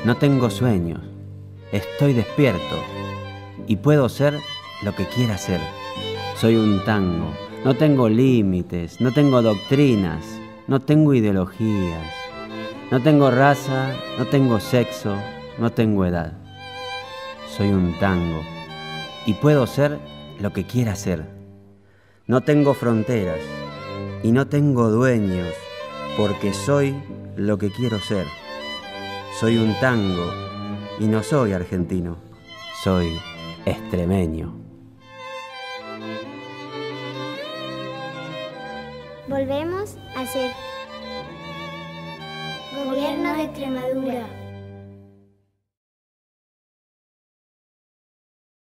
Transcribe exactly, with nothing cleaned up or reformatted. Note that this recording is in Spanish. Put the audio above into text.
No tengo sueños, estoy despierto y puedo ser lo que quiera ser. Soy un tango, no tengo límites, no tengo doctrinas, no tengo ideologías, no tengo raza, no tengo sexo, no tengo edad. Soy un tango y puedo ser lo que quiera ser. No tengo fronteras y no tengo dueños, porque soy lo que quiero ser. Soy un tango y no soy argentino, soy extremeño. Volvemos a ser Gobierno de Extremadura.